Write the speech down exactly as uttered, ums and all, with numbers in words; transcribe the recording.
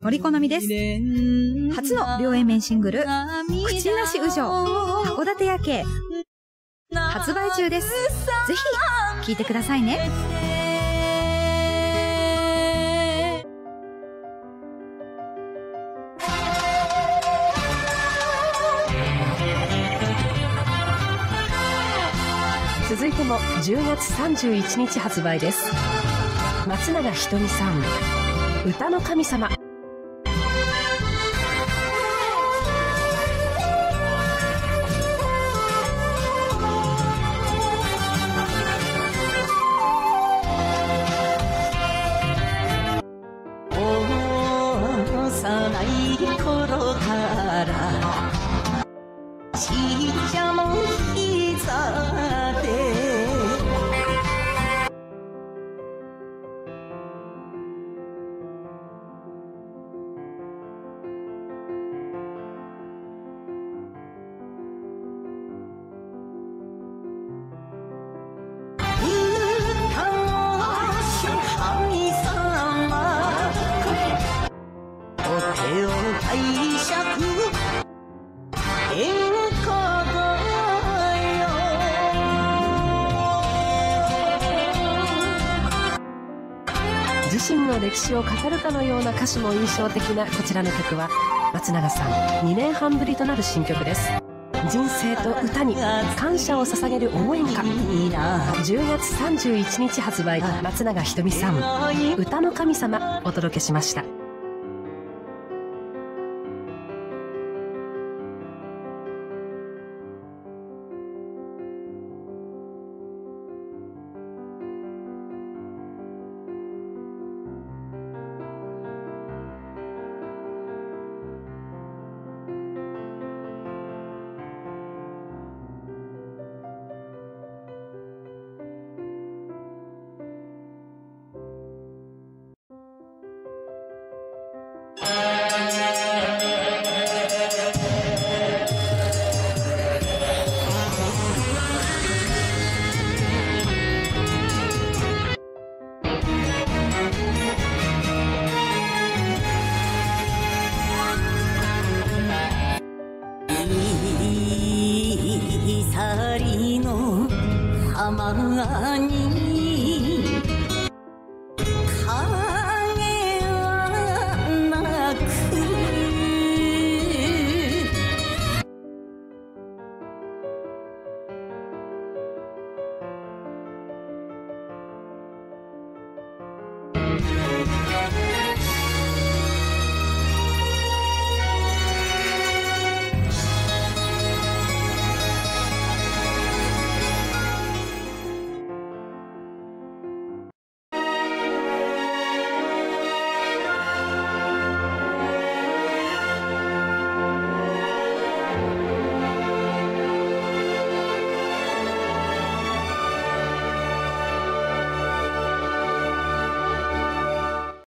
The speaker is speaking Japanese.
森好みです。初の両 A 面シングル、口なしうじょう、函館夜景、発売中です。ぜひ聴いてくださいね。 続いてもじゅうがつさんじゅういちにち発売です。松永ひとみさん、歌の神様。 幼い頃からちっちゃも膝で手を拝借演歌だよ。 自身の歴史を語るかのような歌詞も印象的なこちらの曲は、松永さんにねんはんぶりとなる新曲です。人生と歌に感謝を捧げる応援歌。じゅうがつさんじゅういちにち発売、松永ひとみさん、歌の神様、お届けしました。 いさりの浜に